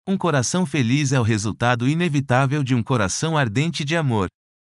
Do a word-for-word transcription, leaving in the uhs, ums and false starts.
Um coração feliz é o resultado inevitável de um coração ardente de amor.